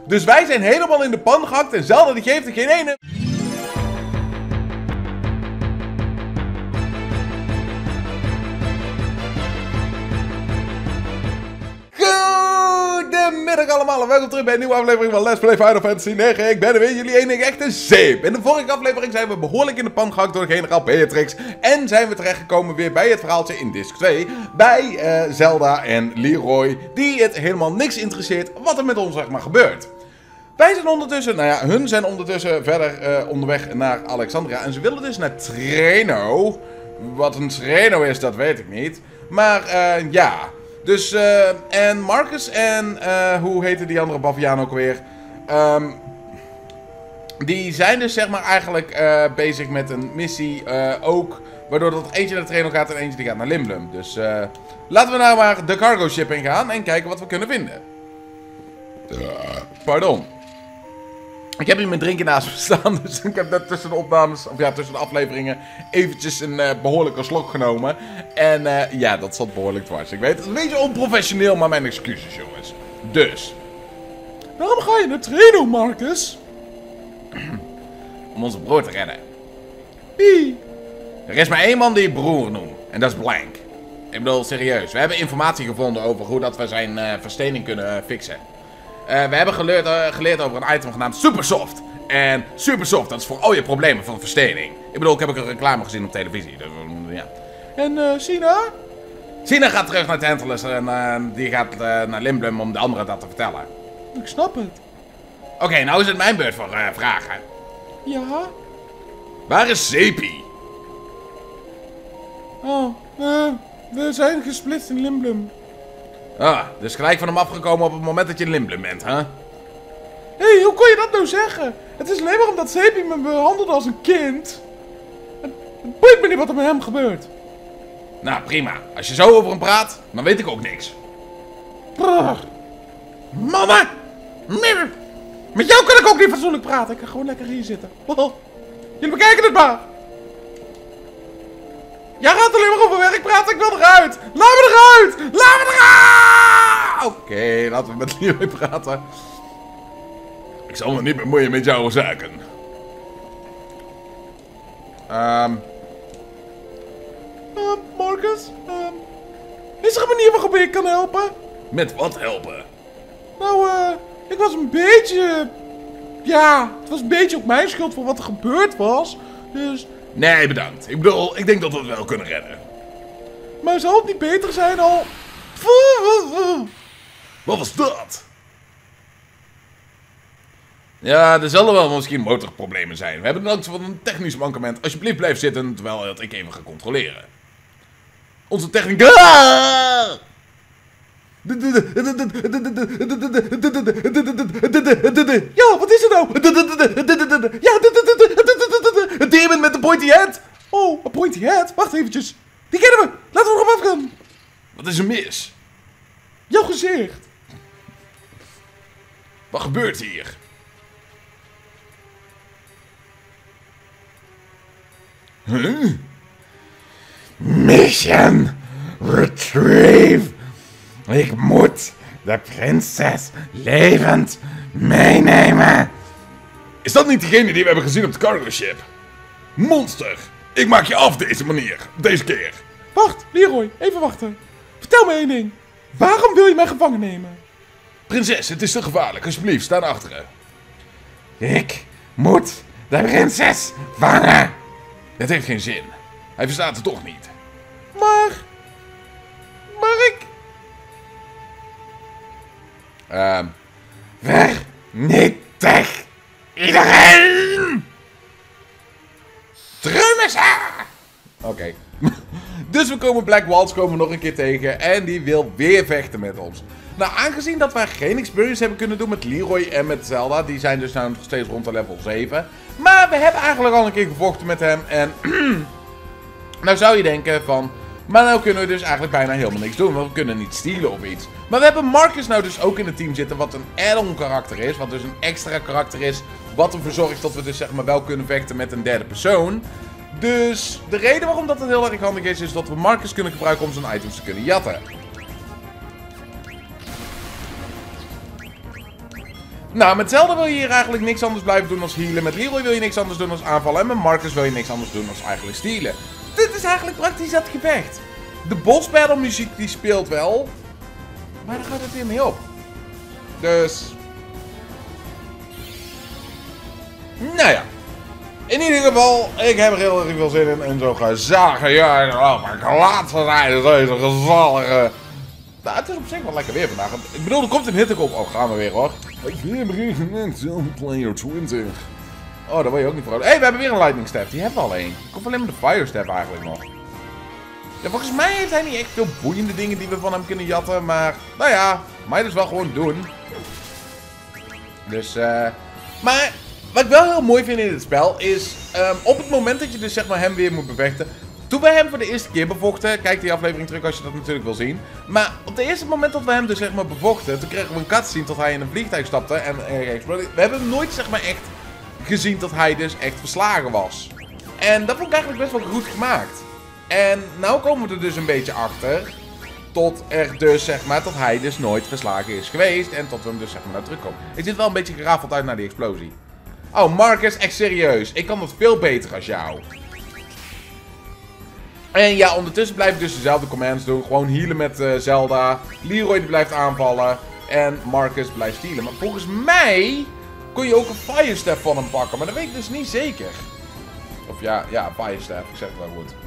Dus wij zijn helemaal in de pan gehakt en Zelda die geeft er geen ene. Goedemiddag allemaal en welkom terug bij een nieuwe aflevering van Let's Play Final Fantasy 9. Ik ben er weer, jullie enige echte zeep. In de vorige aflevering zijn we behoorlijk in de pan gehakt door generaal Beatrix. En zijn we terechtgekomen weer bij het verhaaltje in disc 2. Bij Zelda en Leroy, die het helemaal niks interesseert wat er met ons zeg maar gebeurt. Wij zijn ondertussen, hun zijn ondertussen verder onderweg naar Alexandria. En ze willen dus naar Treno. Wat een Treno is, dat weet ik niet. Maar ja... Dus, en Marcus en, hoe heette die andere baviaan ook weer? Die zijn dus zeg maar eigenlijk bezig met een missie ook. Waardoor dat eentje naar Treno gaat en eentje die gaat naar Limblum. Dus laten we nou maar de cargo ship in gaan en kijken wat we kunnen vinden. Pardon. Ik heb hier mijn drinken naast me staan, dus ik heb net tussen de opnames, of ja, tussen de afleveringen, eventjes een behoorlijke slok genomen. En ja, dat zat behoorlijk dwars. Ik weet, het is een beetje onprofessioneel, maar mijn excuses, jongens. Dus. Waarom ga je naar Treno, Marcus? Om onze broer te redden. Wie? Er is maar één man die ik broer noemt, en dat is Blank. Ik bedoel, serieus. We hebben informatie gevonden over hoe dat we zijn verstening kunnen fixen. We hebben geleerd over een item genaamd Supersoft. En Supersoft, dat is voor al je problemen van verstening. Ik bedoel, ik heb ook een reclame gezien op televisie. Dus, ja. En Sina? Sina gaat terug naar Tantalus en die gaat naar Limblum om de anderen dat te vertellen. Ik snap het. Oké, nou is het mijn beurt voor vragen. Ja? Waar is Zepi? Oh, we zijn gesplitst in Limblum. Ah, dus gelijk van hem afgekomen op het moment dat je in Limblum bent, hè? Hé, hoe kon je dat nou zeggen? Het is alleen maar omdat Zepi me behandelde als een kind. Het boeit me niet wat er met hem gebeurt. Nou, prima. Als je zo over hem praat, dan weet ik ook niks. Brrr. Mama! Met jou kan ik ook niet fatsoenlijk praten. Ik kan gewoon lekker hier zitten. Jullie bekijken het maar. Jij gaat alleen maar over werk praten, ik wil eruit! Laat me eruit! Laat me eruit! Oké, laten we met Leroy praten. Ik zal me niet bemoeien met jouw zaken. Marcus? Is er een manier waarop ik kan helpen? Met wat helpen? Nou, ik was een beetje... Ja, het was een beetje op mijn schuld voor wat er gebeurd was. Dus... Nee, bedankt. Ik bedoel, ik denk dat we het wel kunnen redden. Maar zou het niet beter zijn al... Wat was dat? Ja, er zullen wel misschien motorproblemen zijn. We hebben ook van een technisch mankement. Alsjeblieft blijf zitten terwijl ik even ga controleren. Onze techniek... Ja, wat is er nou? Ja, een demon met een pointy head. Oh, een pointy head? Wacht eventjes. Die kennen we. Laten we erop afgaan. Wat is er mis? Jouw gezicht. Wat gebeurt hier? Huh? Mission retrieve. Ik moet de prinses levend meenemen. Is dat niet degene die we hebben gezien op de cargo ship? Monster, ik maak je af deze keer. Wacht, Leroy, even wachten. Vertel me één ding. Waarom wil je mij gevangen nemen? Prinses, het is te gevaarlijk. Alsjeblieft, sta naar achteren. Ik moet de prinses vangen. Dat heeft geen zin. Hij verstaat het toch niet. Maar ik... Vernietig iedereen! Trumessa! Oké. Dus we komen Black Waltz nog een keer tegen en die wil weer vechten met ons. Nou, aangezien dat wij geen experience hebben kunnen doen met Leroy en met Zelda, die zijn dus nou nog steeds rond de level 7. Maar we hebben eigenlijk al een keer gevochten met hem en... nou zou je denken van... Maar nou kunnen we dus eigenlijk bijna helemaal niks doen, want we kunnen niet stelen of iets. Maar we hebben Marcus nou dus ook in het team zitten, wat een add-on karakter is. Wat dus een extra karakter is, wat ervoor zorgt dat we dus zeg maar wel kunnen vechten met een derde persoon. Dus de reden waarom dat het heel erg handig is, is dat we Marcus kunnen gebruiken om zijn items te kunnen jatten. Nou, met Zelda wil je hier eigenlijk niks anders blijven doen als healen. Met Leroy wil je niks anders doen als aanvallen. En met Marcus wil je niks anders doen als eigenlijk stealen. Dit is eigenlijk praktisch dat gevecht. De boss battle muziek die speelt wel. Maar daar gaat het weer mee op. Dus... Nou ja. In ieder geval, ik heb er heel erg veel zin in. En zo gezellige maar laatste rijden deze gezellige... Nou, het is op zich wel lekker weer vandaag. Ik bedoel, er komt een hitte op. Oh, gaan we weer hoor. Ik ben beginnen player 20. Oh, daar word je ook niet voor. Hé, we hebben weer een lightning step. Die hebben we al één. Ik hoef alleen maar de fire step eigenlijk nog. Ja, volgens mij heeft hij niet echt veel boeiende dingen die we van hem kunnen jatten. Maar, nou ja, mij dus wel gewoon doen. Dus, maar... Wat ik wel heel mooi vind in dit spel is, op het moment dat je dus zeg maar hem weer moet bevechten. Toen wij hem voor de eerste keer bevochten, kijk die aflevering terug als je dat natuurlijk wil zien. Maar op het eerste moment dat we hem dus zeg maar bevochten, toen kregen we een cutscene tot hij in een vliegtuig stapte en we hebben nooit zeg maar echt gezien dat hij dus echt verslagen was. En dat vond ik eigenlijk best wel goed gemaakt. En nou komen we er dus een beetje achter, tot er dus zeg maar, dat hij dus nooit verslagen is geweest en tot we hem dus zeg maar naar terugkomen. Ik zit wel een beetje gerafeld uit naar die explosie. Oh, Marcus, echt serieus. Ik kan dat veel beter als jou. En ja, ondertussen blijf ik dus dezelfde commands doen. Gewoon healen met Zelda. Leroy die blijft aanvallen. En Marcus blijft stealen. Maar volgens mij kon je ook een Fire Step van hem pakken. Maar dat weet ik dus niet zeker. Of ja, Fire Step. Ik zeg het wel goed.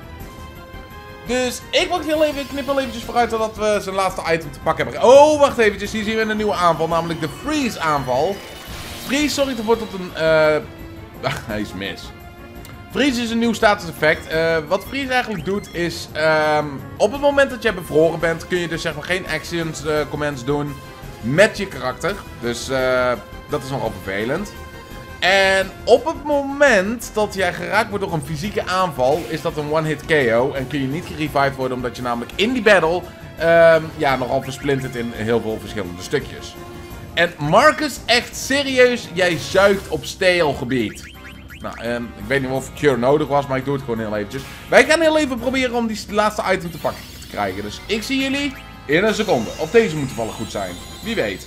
Dus ik wacht heel even. Ik knip wel eventjes vooruit totdat we zijn laatste item te pakken hebben. Oh, wacht eventjes. Hier zien we een nieuwe aanval. Namelijk de Freeze aanval. Freeze zorgt ervoor tot een... hij is mis. Freeze is een nieuw status effect. Wat Freeze eigenlijk doet is... op het moment dat jij bevroren bent, kun je dus zeg maar geen actions commands doen met je karakter. Dus dat is nogal vervelend. En op het moment dat jij geraakt wordt door een fysieke aanval, is dat een one-hit KO. En kun je niet gerevived worden omdat je namelijk in die battle nogal versplinterd in heel veel verschillende stukjes. En Marcus, echt serieus, jij zuigt op steelgebied. Nou, ik weet niet of cure nodig was, maar ik doe het gewoon heel eventjes. Wij gaan heel even proberen om die laatste item te pakken te krijgen. Dus ik zie jullie in een seconde. Of deze moet toevallig goed zijn. Wie weet.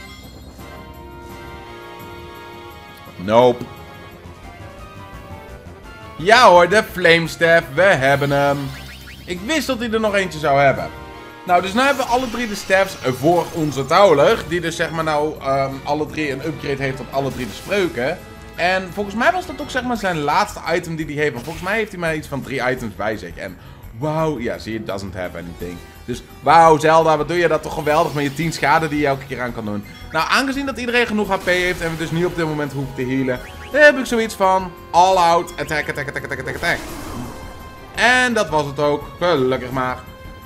Nope. Ja hoor, de Flame Staff. We hebben hem. Ik wist dat hij er nog eentje zou hebben. Nou, dus nu hebben we alle drie de staffs voor onze Tauler. Die dus zeg maar nou alle drie een upgrade heeft op alle drie de spreuken. En volgens mij was dat ook zeg maar zijn laatste item die hij heeft. Want volgens mij heeft hij maar iets van 3 items bij zich. En wauw, ja, zie je, doesn't have anything. Dus wauw, Zelda, wat doe je dat toch geweldig met je 10 schade die je elke keer aan kan doen. Nou, aangezien dat iedereen genoeg HP heeft en we dus niet op dit moment hoeven te healen, dan heb ik zoiets van all out, attack, attack, attack, attack, attack, attack. En dat was het ook, gelukkig maar.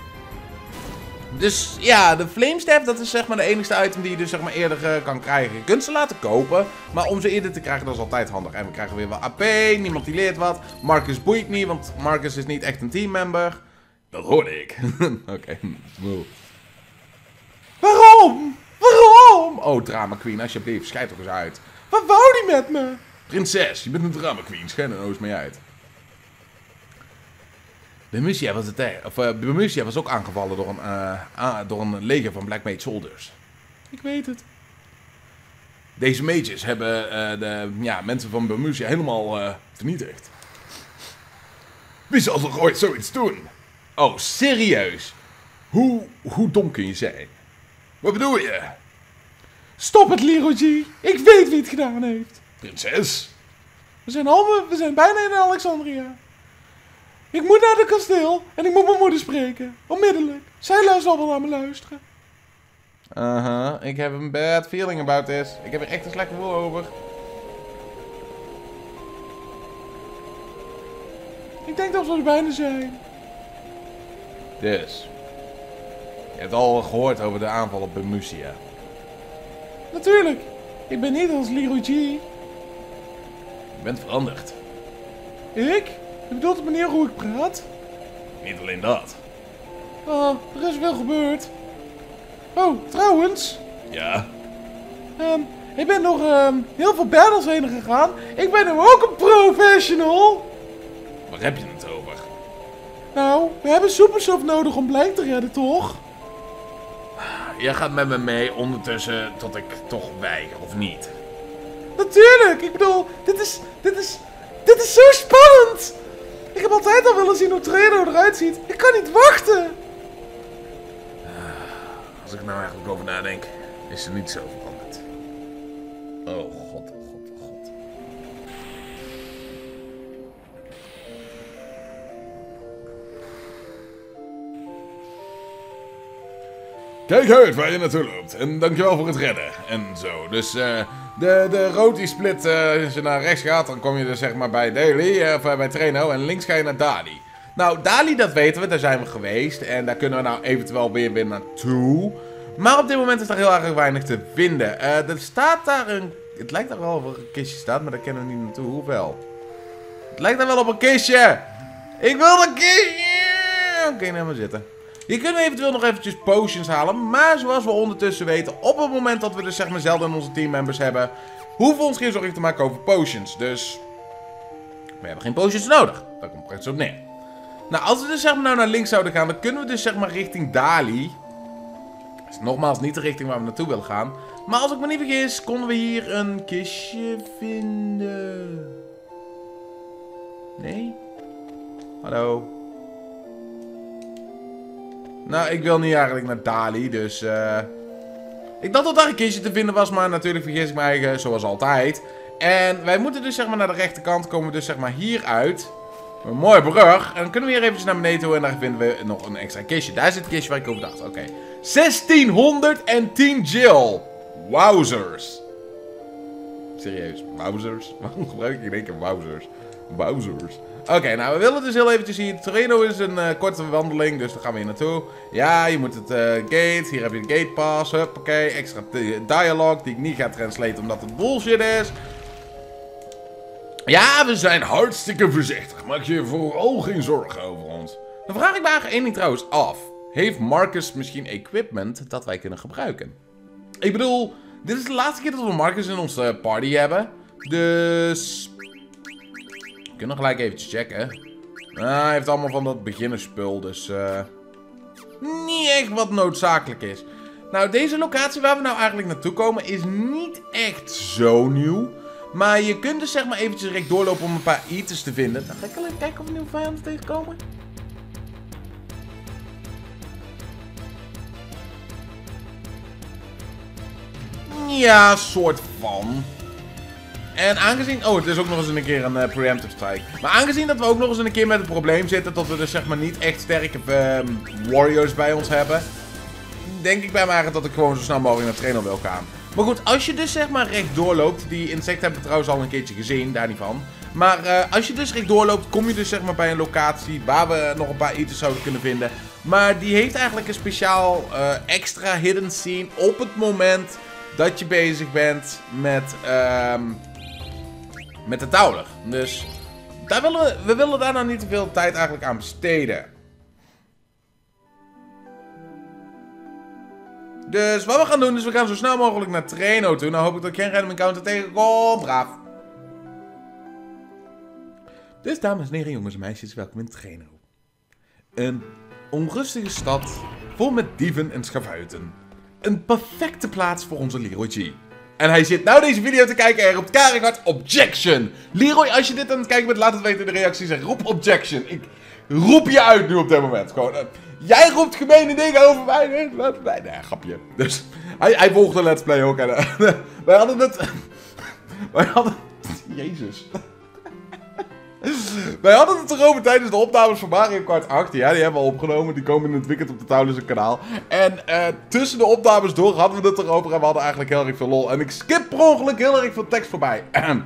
Dus ja, de Flame Staff, dat is zeg maar de enigste item die je dus zeg maar eerder kan krijgen. Je kunt ze laten kopen, maar om ze eerder te krijgen, dat is altijd handig. En we krijgen weer wat AP, niemand die leert wat. Marcus boeit niet, want Marcus is niet echt een teammember. Dat hoorde ik. Oké, move. Waarom? Waarom? Oh, Drama Queen, alsjeblieft, schijt toch eens uit. Wat wou die met me? Prinses, je bent een Drama Queen, schijn er nou eens mee uit. Bemusia was ook aangevallen door een leger van Black Mage Soldiers. Ik weet het. Deze mages hebben de mensen van Bemusia helemaal vernietigd. Wie zal toch ooit zoiets doen? Oh, serieus? Hoe dom kun je zijn? Wat bedoel je? Stop het, Leroy G. Ik weet wie het gedaan heeft. Prinses? We zijn bijna in Alexandria. Ik moet naar het kasteel en ik moet mijn moeder spreken. Onmiddellijk. Zij zal wel naar me luisteren. Ik heb een bad feeling about this. Ik heb er echt een slecht gevoel over. Ik denk dat we er bijna zijn. Dus. Je hebt al gehoord over de aanval op Bemusia. Natuurlijk. Ik ben niet als Leroy G. Je bent veranderd. Ik? Je bedoelt de manier hoe ik praat? Niet alleen dat. Er is veel gebeurd. Oh, trouwens. Ja? Ik ben nog heel veel battles heen gegaan. Ik ben nu ook een professional. Waar heb je het over? Nou, we hebben Supersoft nodig om Blank te redden, toch? jij gaat met me mee ondertussen tot ik toch weiger, of niet? Natuurlijk, ik bedoel, dit is zo spannend! Ik heb altijd al willen zien hoe Traino eruit ziet. Ik kan niet wachten! Als ik nou eigenlijk over nadenk, is er niet zo veranderd. Oh god, oh god, oh god. Kijk uit waar je naartoe loopt. En dankjewel voor het redden. En zo. Dus de roti split, als je naar rechts gaat, dan kom je dus zeg maar bij Daily, of bij Traino. En links ga je naar Dali. Nou, Dali, dat weten we. Daar zijn we geweest. En daar kunnen we nou eventueel weer naartoe. Maar op dit moment is daar heel erg weinig te vinden. Er staat daar een... Het lijkt daar wel of er een kistje staat, maar daar kennen we niet naartoe. Hoeveel? Het lijkt daar wel op een kistje. Ik wil een kistje. Oké, nou maar zitten. Hier kunnen we eventueel nog eventjes potions halen. Maar zoals we ondertussen weten, op het moment dat we dus zeg maar Zelda en onze teammembers hebben, hoeven we ons geen zorgen te maken over potions. Dus we hebben geen potions nodig. Daar komt het echt zo op neer. Nou, als we dus zeg maar nou naar links zouden gaan, dan kunnen we dus zeg maar richting Dali. Dat is nogmaals niet de richting waar we naartoe willen gaan. Maar als ik me niet vergis, konden we hier een kistje vinden. Nee? Hallo? Nou, ik wil niet eigenlijk naar Dali, dus ik dacht dat daar een kistje te vinden was, maar natuurlijk vergis ik me eigen, zoals altijd. En wij moeten dus zeg maar naar de rechterkant, komen we dus zeg maar hier uit. Een mooie brug. En dan kunnen we hier eventjes naar beneden toe en daar vinden we nog een extra kistje. Daar zit het kistje waar ik over dacht. Oké. 1610 Jill. Wowzers. Serieus, wowzers? Waarom gebruik ik in één keer wowzers? Wowzers. Oké, nou we willen dus heel eventjes hier. Torino is een korte wandeling, dus daar gaan we hier naartoe. Ja, je moet het gate. Hier heb je de gate pass. Huppakee, extra dialogue die ik niet ga translaten omdat het bullshit is. Ja, we zijn hartstikke voorzichtig. Maak je vooral geen zorgen over ons. Dan vraag ik me eigenlijk één ding trouwens af. Heeft Marcus misschien equipment dat wij kunnen gebruiken? Ik bedoel, dit is de laatste keer dat we Marcus in onze party hebben. Dus we kunnen gelijk eventjes checken. Hij heeft allemaal van dat beginnerspul, dus niet echt wat noodzakelijk is. Nou, deze locatie waar we nou eigenlijk naartoe komen is niet echt zo nieuw. Maar je kunt dus zeg maar eventjes recht doorlopen om een paar items te vinden. Dan ga ik wel even kijken of we nieuwe vijanden tegenkomen. Ja, soort van. En aangezien... Oh, het is ook nog eens een keer een preemptive strike. Maar aangezien dat we ook nog eens een keer met het probleem zitten dat we dus zeg maar niet echt sterke warriors bij ons hebben, denk ik bij mij eigenlijk dat ik gewoon zo snel mogelijk naar trainer wil gaan. Maar goed, als je dus zeg maar recht doorloopt, die insecten hebben we trouwens al een keertje gezien, daar niet van. Maar als je dus recht doorloopt, kom je dus zeg maar bij een locatie waar we nog een paar items zouden kunnen vinden. Maar die heeft eigenlijk een speciaal extra hidden scene op het moment dat je bezig bent met de touwer. Dus daar we willen daar nou niet te veel tijd eigenlijk aan besteden. Dus wat we gaan doen is we gaan zo snel mogelijk naar Traino toe. Nou hoop ik dat ik geen random encounter tegenkom. Braaf. Dus dames en heren, jongens en meisjes, welkom in Traino. Een onrustige stad vol met dieven en schavuiten. Een perfecte plaats voor onze Leroy G. En hij zit nou deze video te kijken en roept keihard objection. Leroy, als je dit aan het kijken bent, laat het weten in de reacties en roep objection. Ik roep je uit nu op dit moment. Gewoon, jij roept gemene dingen over mij. Nee, grapje. Dus hij volgt de let's play ook. En, wij hadden het... Jezus. Wij hadden het erover tijdens de opnames van Mario Kart 8. Ja, die hebben we opgenomen. Die komen in het weekend op de Taulus kanaal. En tussen de opnames door hadden we het erover. En we hadden eigenlijk heel erg veel lol. En ik skip per ongeluk heel erg veel tekst voorbij.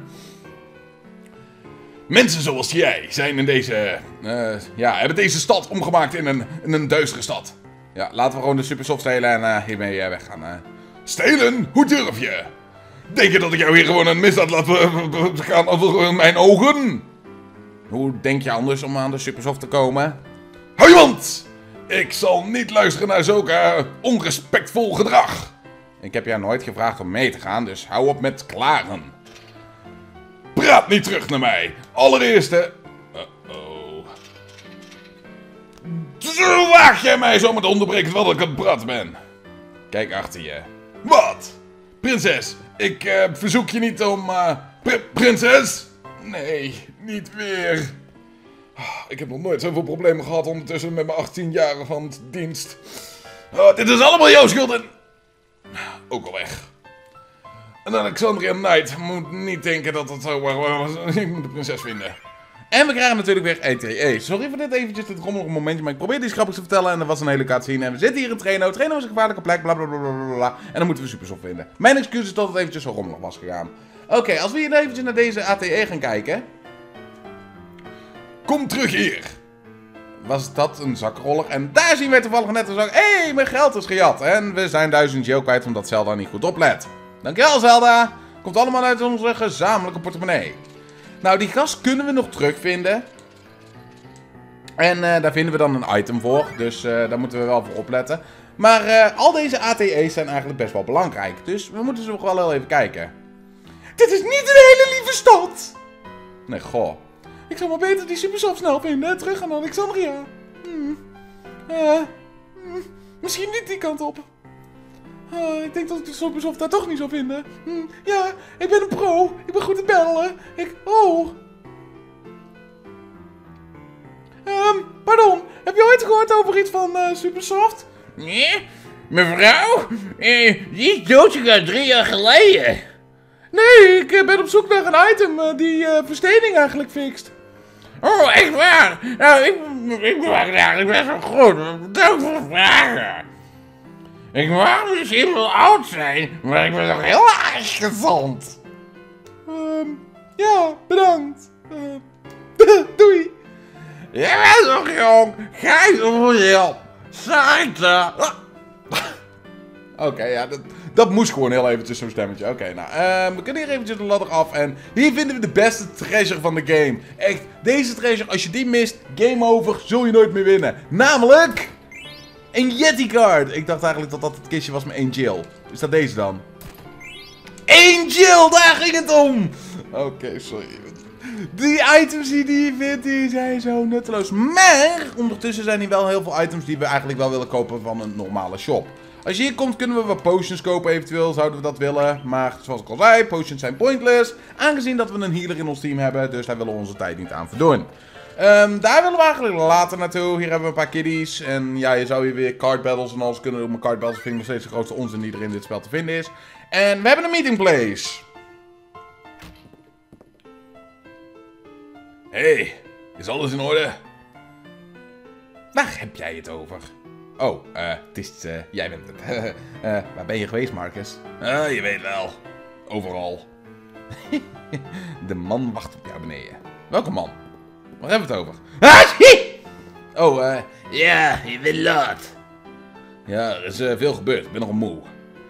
Mensen zoals jij zijn in deze... hebben deze stad omgemaakt in een duistere stad. Ja, laten we gewoon de Supersoft stelen en hiermee weggaan. Stelen? Hoe durf je? Denk je dat ik jou hier gewoon een misdaad laat gaan over mijn ogen? Hoe denk je anders om aan de Supersoft te komen? Hou je mond! Ik zal niet luisteren naar zulke onrespectvol gedrag. Ik heb jou nooit gevraagd om mee te gaan, dus hou op met klagen. Praat niet terug naar mij. Allereerste... Waag jij mij zo met onderbreken terwijl ik aan het praten ben? Kijk achter je. Wat? Prinses, ik verzoek je niet om... Prinses? Nee, niet weer. Ik heb nog nooit zoveel problemen gehad ondertussen met mijn 18 jaren van dienst. Dit is allemaal jouw schuld en... Ook al weg. En Alexandria Knight moet niet denken dat het zo was. Ik moet de prinses vinden. En we krijgen natuurlijk weer ETE. Sorry voor dit eventjes, dit rommelige momentje, maar ik probeer iets grappigs te vertellen en er was een hele cutscene. En we zitten hier in Treno. Treno is een gevaarlijke plek, blablabla. En dan moeten we Supersoft vinden. Mijn excuus is dat het eventjes zo rommelig was gegaan. Oké, als we hier eventjes naar deze ATE gaan kijken. Kom terug hier. Was dat een zakroller? En daar zien wij toevallig net een zak. Hé, mijn geld is gejat. En we zijn 1000 geel kwijt omdat Zelda niet goed oplet. Dankjewel Zelda. Komt allemaal uit onze gezamenlijke portemonnee. Nou, die gast kunnen we nog terugvinden. En daar vinden we dan een item voor. Dus daar moeten we wel voor opletten. Maar al deze ATE's zijn eigenlijk best wel belangrijk. Dus we moeten ze nog wel heel even kijken. Dit is niet een hele lieve stad. Nee, goh. Ik zou maar beter die Supersoft snel vinden en terug gaan naar Alexandria. Misschien niet die kant op. Ik denk dat ik de Supersoft daar toch niet zou vinden. Ja, ik ben een pro. Ik ben goed in bellen. Pardon. Heb je ooit gehoord over iets van Supersoft? Nee? Mevrouw? Die is doodgegaan 3 jaar geleden. Nee, ik ben op zoek naar een item die verstening eigenlijk fixt. Oh, echt waar? Nou, ik maak het eigenlijk best wel goed. Dank voor de vragen. Ik mag misschien wel oud zijn, maar ik ben nog heel erg gezond. Ja, bedankt. Doei. Jij bent nog jong. Ga je voor je. Saita. Oké, ja, dat moest gewoon heel eventjes zo'n stemmetje. Oké, nou, we kunnen hier eventjes de ladder af. En hier vinden we de beste treasure van de game. Echt, deze treasure, als je die mist, game over, zul je nooit meer winnen. Namelijk... een Yeti card. Ik dacht eigenlijk dat dat het kistje was met 1 Jill. Is dat deze dan? 1 Jill, daar ging het om! Oké, sorry. Die items die je vindt, die zijn zo nutteloos. Maar ondertussen zijn hier wel heel veel items die we eigenlijk wel willen kopen van een normale shop. Als je hier komt, kunnen we wat potions kopen eventueel, zouden we dat willen. Maar zoals ik al zei, potions zijn pointless. Aangezien dat we een healer in ons team hebben, dus daar willen we onze tijd niet aan verdoen. Daar willen we eigenlijk later naartoe. Hier hebben we een paar kiddies. En ja, je zou hier weer card battles en alles kunnen doen. Maar card battles vind ik nog steeds de grootste onzin die er in dit spel te vinden is. En we hebben een meeting place. Hey, is alles in orde? Waar heb jij het over? Oh, het is, jij bent het. Waar ben je geweest, Marcus? Je weet wel. Overal. De man wacht op jou beneden. Welke man? Waar hebben we het over? Oh, ja, je bent laat. ja, er is veel gebeurd. Ik ben nog moe.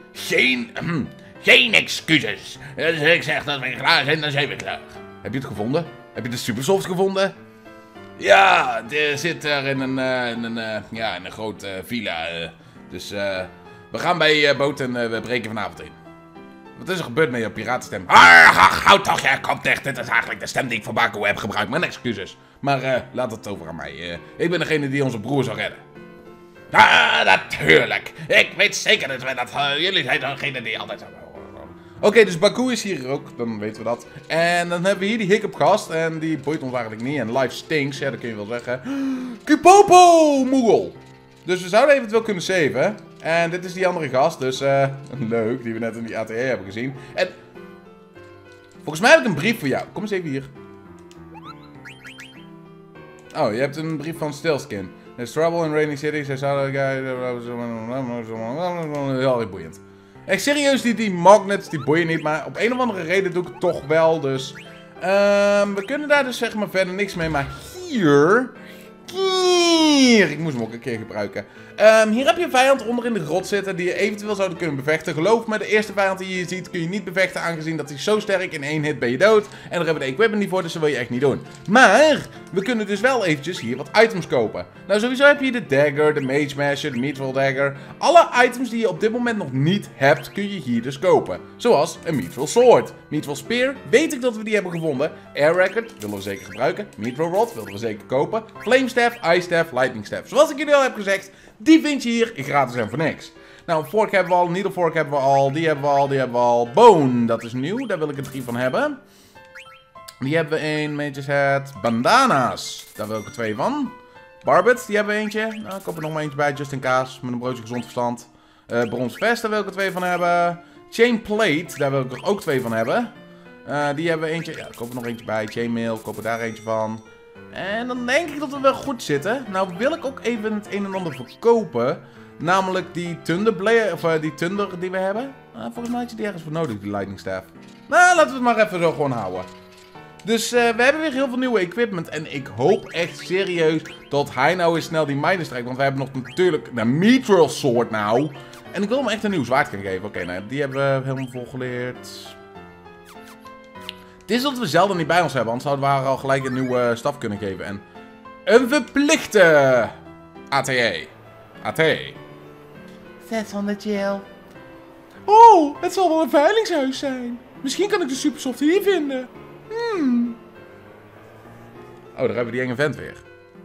Geen excuses. Als ik zeg dat we klaar zijn, dan zijn we klaar. Heb je het gevonden? Heb je de Supersoft gevonden? Ja, die zit er in een grote villa. Dus we gaan bij boot en we breken vanavond in. Wat is er gebeurd met je piratenstem? Houd toch, jij komt echt. Dit is eigenlijk de stem die ik voor Baku heb gebruikt. Mijn excuses. Maar laat het over aan mij. Ik ben degene die onze broer zal redden. Natuurlijk. Ik weet zeker dat wij dat... jullie zijn degene die altijd... Oké, dus Baku is hier ook, dan weten we dat. En dan hebben we hier die Hiccup-gast. En die boeit ons eigenlijk niet. En life stinks, ja, dat kun je wel zeggen. Kipopo, Moegel. Dus we zouden eventueel kunnen saven. En dit is die andere gast, dus leuk, die we net in die ATE hebben gezien. En volgens mij heb ik een brief voor jou. Kom eens even hier. Oh, je hebt een brief van Stillskin. There's trouble in Rainy City. Zij zouden... Heel boeiend. Echt serieus, die magnets, die boeien niet. Maar op een of andere reden doe ik het toch wel. Dus we kunnen daar dus zeg maar verder niks mee. Maar hier... Ik moest hem ook een keer gebruiken. Hier heb je een vijand onder in de grot zitten die je eventueel zouden kunnen bevechten. Geloof me, de eerste vijand die je ziet kun je niet bevechten aangezien dat hij zo sterk in 1 hit ben je dood. En daar hebben we de equipment niet voor, dus dat wil je echt niet doen. Maar we kunnen dus wel eventjes hier wat items kopen. Nou, sowieso heb je de dagger, de mage masher, de mithril dagger. Alle items die je op dit moment nog niet hebt, kun je hier dus kopen. Zoals een mithril sword. Mithril spear, weet ik dat we die hebben gevonden. Air record, willen we zeker gebruiken. Mithril rod, willen we zeker kopen. Flame staff, ice staff, lightning staff. Zoals ik jullie al heb gezegd, die vind je hier gratis en voor niks. Nou, fork hebben we al, needle fork hebben we al, die hebben we al, die hebben we al. Bone, dat is nieuw, daar wil ik er 3 van hebben. Die hebben we 1, Mage's Head. Bandana's, daar wil ik er 2 van. Barbet, die hebben we eentje. Nou, ik koop er nog maar eentje bij, just in case, met een broodje gezond verstand. Brons vest, daar wil ik er 2 van hebben. Chain plate, daar wil ik er ook 2 van hebben. Die hebben we eentje, ja, ik koop er nog eentje bij. Chainmail, koop er daar eentje van. En dan denk ik dat we wel goed zitten. Nou wil ik ook even het een en ander verkopen. Namelijk die Thunder, die Thunder die we hebben. Volgens mij had je die ergens voor nodig, die Lightning Staff. Nou, laten we het maar even zo gewoon houden. Dus we hebben weer heel veel nieuwe equipment. En ik hoop echt serieus dat hij nou eens snel die mijnen strijkt. Want wij hebben nog natuurlijk de Mithril Sword nou. En ik wil hem echt een nieuw zwaard gaan geven. Oké, nou, die hebben we helemaal volgeleerd. Het is dat we zelden niet bij ons hebben. Anders zouden we haar al gelijk een nieuwe staf kunnen geven. En een verplichte ATE. AT. 600 chill. Oh, het zal wel een veilingshuis zijn. Misschien kan ik de supersoft hier vinden. Oh, daar hebben we die enge vent weer.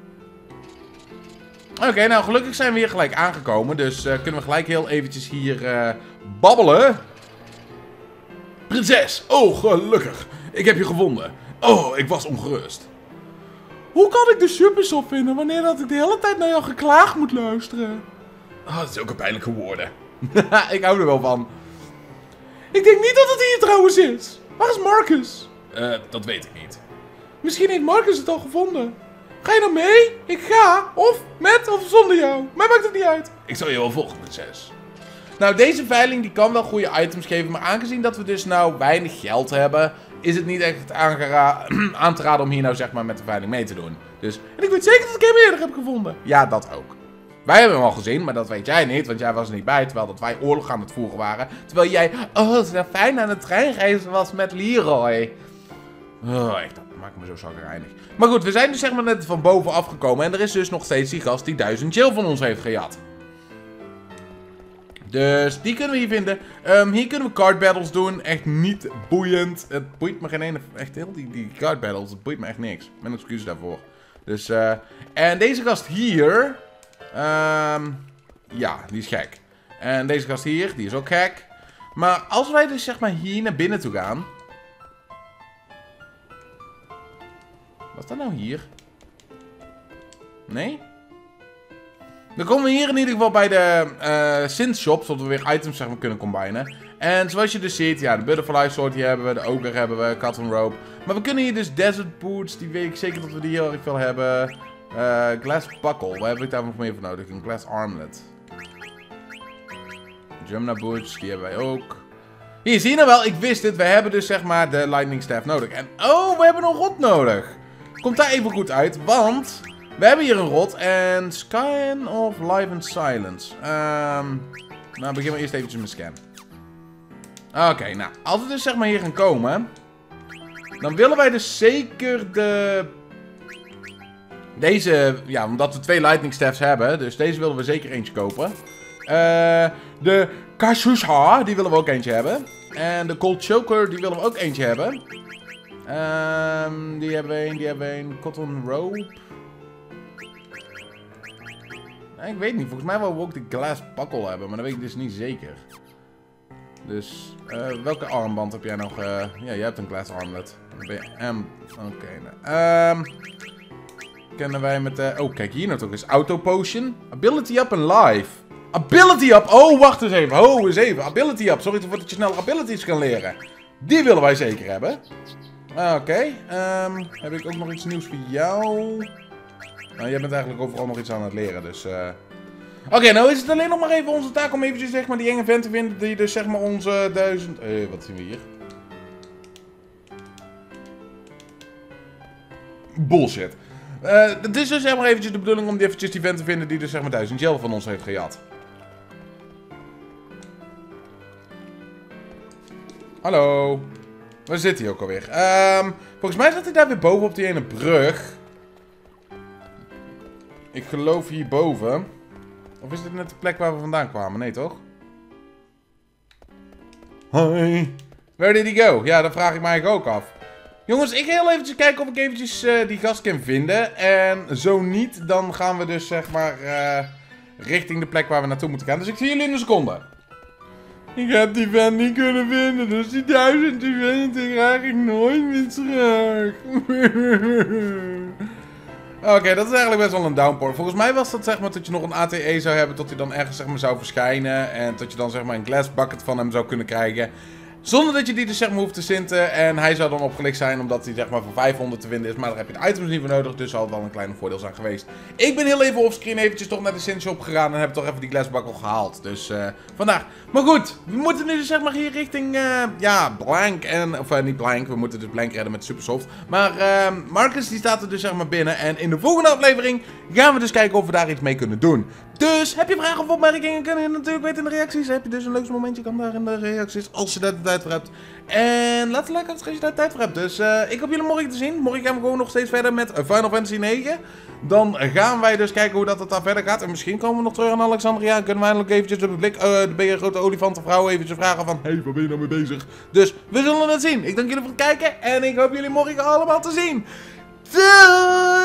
Oké, nou gelukkig zijn we hier gelijk aangekomen. Dus kunnen we gelijk heel eventjes hier babbelen. Prinses, oh gelukkig. Ik heb je gevonden. Oh, ik was ongerust. Hoe kan ik de supersoft vinden wanneer dat ik de hele tijd naar jou geklaag moet luisteren? Oh, dat is ook een pijnlijke woorden. Ik hou er wel van. Ik denk niet dat het hier trouwens is. Waar is Marcus? Dat weet ik niet. Misschien heeft Marcus het al gevonden. Ga je nou mee? Ik ga. Of met of zonder jou. Mij maakt het niet uit. Ik zal je wel volgen, prinses. Nou, deze veiling die kan wel goede items geven. Maar aangezien dat we dus nou weinig geld hebben, is het niet echt aan te raden om hier nou zeg maar met de veiling mee te doen. Dus, en ik weet zeker dat ik hem eerder heb gevonden. Ja, dat ook. Wij hebben hem al gezien, maar dat weet jij niet, want jij was er niet bij, terwijl dat wij oorlog aan het voeren waren. Terwijl jij, oh, zo fijn aan het treinreizen was met Leroy. Oh, echt, dat maakt me zo zagrijnig. Maar goed, we zijn dus zeg maar net van boven afgekomen en er is dus nog steeds die gast die 1000 chill van ons heeft gejat. Dus die kunnen we hier vinden. Hier kunnen we card battles doen. Echt niet boeiend. Het boeit me geen ene... Echt heel die card battles. Het boeit me echt niks. Mijn excuus daarvoor. Dus, en deze gast hier... ja, die is gek. En deze gast hier, die is ook gek. Maar als wij dus zeg maar hier naar binnen toe gaan... Wat is dat nou hier? Nee? Dan komen we hier in ieder geval bij de synth shop, zodat we weer items zeg maar kunnen combinen. En zoals je dus ziet, ja, de butterfly sword die hebben we, de ogre hebben we, cotton rope. Maar we kunnen hier dus desert boots, die weet ik zeker dat we die heel erg veel hebben. Glass buckle, waar heb ik daar nog meer voor nodig? Een glass armlet. Jumna boots, die hebben wij ook. Hier, zie je nou wel, ik wist het, we hebben dus zeg maar de lightning staff nodig. En oh, we hebben een rot nodig. Komt daar even goed uit, want... We hebben hier een rot en scan of live and silence. Nou, beginnen we eerst eventjes met scan. Oké, nou, als we dus zeg maar hier gaan komen, dan willen wij dus zeker deze, ja, omdat we 2 lightning staffs hebben, dus deze willen we zeker eentje kopen. De Kashusha, die willen we ook eentje hebben. En de Cold Choker, die willen we ook eentje hebben. Die hebben we een Cotton Rope. Ik weet niet, volgens mij willen we ook de glass buckle hebben, maar dat weet ik dus niet zeker. Dus, welke armband heb jij nog? Ja, jij hebt een glass armlet. Oké, kennen wij met de... Oh, kijk hier natuurlijk eens. Auto Potion. Ability Up en Life. Ability Up! Oh, wacht eens even. Oh, eens even. Ability Up. Sorry ervoor dat je snel abilities kan leren. Die willen wij zeker hebben. Oké. Heb ik ook nog iets nieuws voor jou? Nou, jij bent eigenlijk overal nog iets aan het leren, dus... Oké, nou is het alleen nog maar even onze taak om eventjes zeg maar die enge vent te vinden die dus zeg maar onze 1000... wat zien we hier? Bullshit. Het is dus zeg maar eventjes de bedoeling om eventjes die vent te vinden die dus zeg maar 1000 gel van ons heeft gejat. Hallo. Waar zit hij ook alweer? Volgens mij zat hij daar weer boven op die ene brug. Ik geloof hierboven. Of is dit net de plek waar we vandaan kwamen? Nee, toch? Hoi. Where did he go? Ja, dat vraag ik mij eigenlijk ook af. Jongens, ik ga heel eventjes kijken of ik eventjes die gast kan vinden. En zo niet, dan gaan we dus zeg maar richting de plek waar we naartoe moeten gaan. Dus ik zie jullie in een seconde. Ik heb die vent niet kunnen vinden, dus die 1000 eventen krijg ik nooit meer terug. Oké, dat is eigenlijk best wel een downpour. Volgens mij was dat zeg maar dat je nog een ATE zou hebben, tot hij dan ergens zeg maar zou verschijnen. En dat je dan zeg maar een glass bucket van hem zou kunnen krijgen. Zonder dat je die dus zeg maar hoeft te sinten. En hij zou dan opgelicht zijn omdat hij zeg maar voor 500 te vinden is. Maar daar heb je de items niet voor nodig. Dus zal het wel een kleine voordeel zijn geweest. Ik ben heel even offscreen eventjes toch naar de Sint Shop gegaan. En heb toch even die glassbakkel gehaald. Dus vandaag. Maar goed. We moeten nu dus zeg maar hier richting ja, Blank. Of niet Blank. We moeten dus Blank redden met Supersoft. Maar Marcus die staat er dus zeg maar binnen. En in de volgende aflevering gaan we dus kijken of we daar iets mee kunnen doen. Dus heb je vragen of opmerkingen, kun je natuurlijk weten in de reacties. Heb je dus een leuk momentje, kan daar in de reacties, als je daar de tijd voor hebt. En laat een like achter als je daar de tijd voor hebt. Dus ik hoop jullie morgen te zien. Morgen gaan we gewoon nog steeds verder met Final Fantasy 9. Dan gaan wij dus kijken hoe dat daar verder gaat. En misschien komen we nog terug aan Alexandria. En kunnen we eindelijk eventjes op de blik, de grote olifantenvrouw eventjes vragen van... Hey, waar ben je nou mee bezig? Dus we zullen het zien. Ik dank jullie voor het kijken. En ik hoop jullie morgen allemaal te zien. Doei!